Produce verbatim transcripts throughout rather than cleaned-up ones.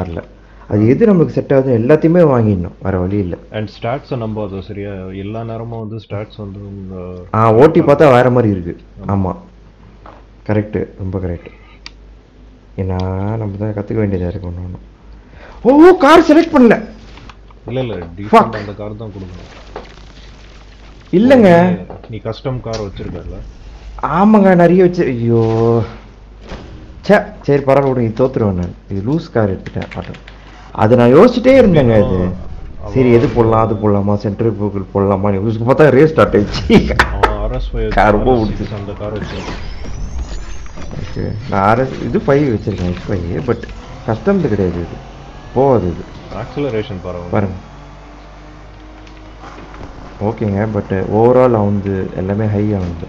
வரல. அது எது நமக்கு செட் ஆகுது எல்லாத்தையுமே வாங்கிடணும், வேற வழி இல்லை. அண்ட் ஸ்டாட்ஸை நம்பாது சரியா, எல்லா நேரமும் வந்து ஸ்டாட்ஸ் வந்து ஆ ஓட்டி பார்த்தா வேற மாதிரி இருக்கு. ஆமாம் கரெக்டு, ரொம்ப கரெக்டு. ஏன்னா நம்ம தான் கற்றுக்க வேண்டியதாக இருக்கு ஒன்று ஒன்று. ஓ கார் செலக்ட் பண்ணல. இல்லை இல்லை டிஃபால்ட் அந்த கார் தான் கொடுக்கணும். இல்லைங்க நீ கஸ்டம் கார் வச்சிருக்கல? ஆமாங்க நிறைய வச்சு. ஐயோ சே சரி பரவாயில்ல விடுங்க, இது தோத்துருவேன் நான். இது லூஸ் கார் எடுத்துட்டேன் ஆட்டோ. அது நான் யோசிச்சுட்டே இருந்தேங்க. இது சரி எது போடலாம், அது போடலாமா, சென்ட்ரல் போக்கில் போடலாமா, யோசிச்சு பார்த்தா ரேஸ் ஸ்டார்ட் ஆயிடுச்சு. கார் ரொம்ப பிடிச்சி அந்த கார் வச்சிருக்கேன். ஓகே நான் ஆர்எஸ் இது ஃபைவ் வச்சுருக்கேன், எக்ஸ் ஃபைவ். பட் கஸ்டம்து கிடையாது, இது போகாது. இது ஆக்சலரேஷன் பாருங்க பாருங்க ஓகேங்க. பட் ஓவரால் வந்து எல்லாமே ஹை ஆகுது.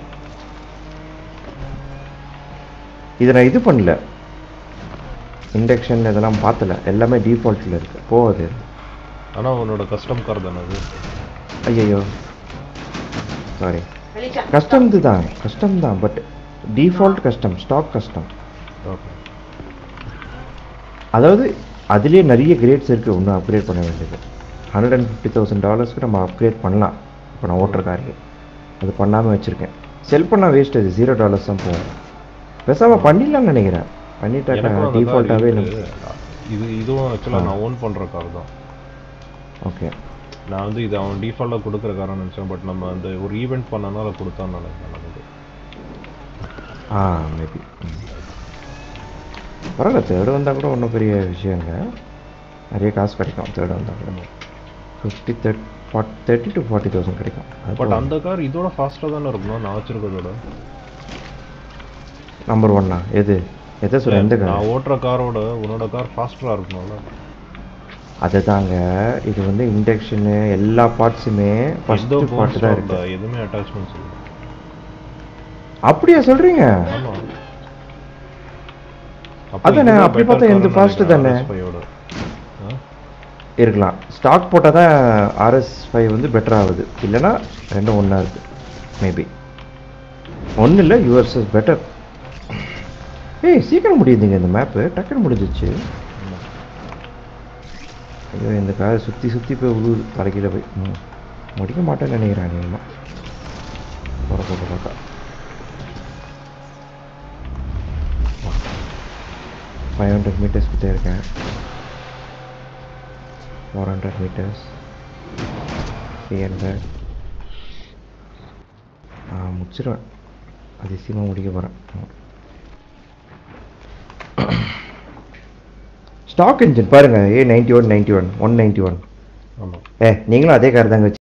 இதை நான் இது பண்ணல, இண்டக்ஷன் இதெல்லாம் பார்த்தல, எல்லாமே டிஃபால்ட்டில் இருக்கு, போகாது. ஆனால் உன்னோட கஸ்டம் கார் தானே அது? ஐயோ சாரி, கஸ்டம்து தான், கஸ்டம் தான். But default custom, stock custom. Okay, அதாவது அதுலேயே நிறைய கிரேட்ஸ் இருக்குது, இன்னும் அப்கிரேட் பண்ண வேண்டியது. ஹண்ட்ரட் அண்ட் ஃபிஃப்டி தௌசண்ட் டாலர்ஸ்க்கு நம்ம அப்கிரேட் பண்ணலாம். இப்போ நான் ஓட்டுற காருக்கு அது பண்ணாமல் வச்சுருக்கேன். செல் பண்ணால் வேஸ்ட், அது ஜீரோ டாலர்ஸ் தான் போகும். பேசாமல் பண்ணிடலாம்னு நினைக்கிறேன். பண்ணிட்டாக்கா டிஃபால்ட்டாகவே இது இதுவும் ஆக்சுவலாக நான் ஓன் பண்ணுற கார் தான். ஓகே நான் வந்து இது அவன் டிஃபால்ட்டாக கொடுக்குற காரணம் நினச்சேன். பட் நம்ம அந்த ஒரு ஈவெண்ட் பண்ணனால கொடுத்தான்னு நினைக்கிறேன் நமக்கு. ஆ மேபி பரவாயில்ல, தேர்டு வந்தால் கூட ஒன்றும் பெரிய விஷயம் இல்லை, நிறைய காசு கிடைக்கும். தேர்டு வந்தால் கூட fifty third fourth thirty to forty thousand கிடைக்கும். பட் அந்த கார் இதோட ஃபாஸ்ட்டாக தானே இருக்கணும் நான் வச்சுருக்கதோட. நம்பர் ஒன்னா எது எதை சொல்ல? எந்த கார்? நான் ஓட்டுற காரோட உன்னோட கார் ஃபாஸ்டராக இருக்கணும்ல. அதுதாங்க, இது வந்து இண்டக்ஷனு எல்லா பார்ட்ஸுமே ஃபர்ஸ்ட் பார்ட் தான் இருக்கு, எதுவுமே அட்டாச்மெண்ட்ஸ் இல்லை. அப்படியா சொல்றீங்க? ஆமாம் அதானே, அப்படி பார்த்தா எந்த ஃபாஸ்ட் தானே இருக்கலாம். ஸ்டாக் போட்டால் தான் ஆர்எஸ் ஃபைவ் வந்து பெட்டர் ஆகுது, இல்லைனா ரெண்டும் ஒன்றா இருக்குது. மேபி ஒன்றும் இல்லை, யூஎஸ் இஸ் பெட்டர். ஏய் சீக்கிரம் முடியுதுங்க இந்த மேப்பு, டக்குன்னு முடிஞ்சிச்சு. ஐயோ இந்த காரை சுற்றி சுற்றி போய் உழுவுது தலைக்கீழ போய். ம் முடிக்க மாட்டேன்னு நினைக்கிறேன் அதிகமாக போகிற போக பார்த்தா. ஃபைவ் ஹண்ட்ரட் மீட்டர்ஸ் கிட்டே இருக்கேன். Four hundred meters, three hundred. ஆ முடிச்சிடுவேன், அதிசயமாக முடிக்க போகிறேன். ஸ்டாக் இன்ஜின் பாருங்க, ஏ ninety one ninety one one ninety one. ஆமாம், ஏ நீங்களும் அதே கார் தாங்க வச்சு